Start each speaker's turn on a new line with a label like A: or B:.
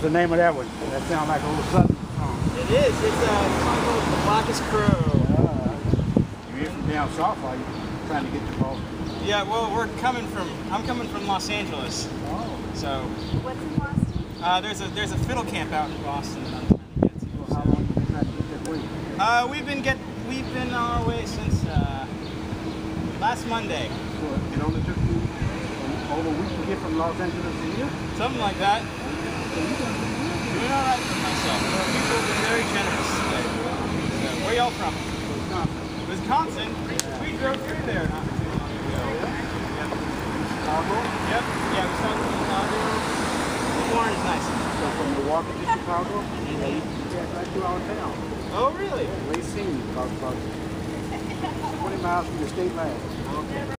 A: the name of that one? That sounds like a little southern song.
B: It is. It's a song called The Blackest Crow.
A: You're from down south, are you trying to get to Boston?
B: Yeah, well, I'm coming from Los Angeles.
A: Oh.
B: So.
C: What's in Boston?
B: There's a fiddle camp out in Boston that I'm trying to get to.
A: Well, how long have you been trying to get this week?
B: We've been on our way since last Monday.
A: So it only took you over a week to get from Los Angeles to here?
B: Something like that. Doing all right for myself. People have been very generous today. So, where y'all from? Wisconsin. We drove through there not too long ago. Yep.
A: Chicago?
B: Yep. Yeah, we saw Chicago. Warren is nice.
A: So from Milwaukee to Chicago? Yeah, you guys right through our town.
B: Oh, really?
A: Late scene, about 20 miles from the state line.
B: Okay.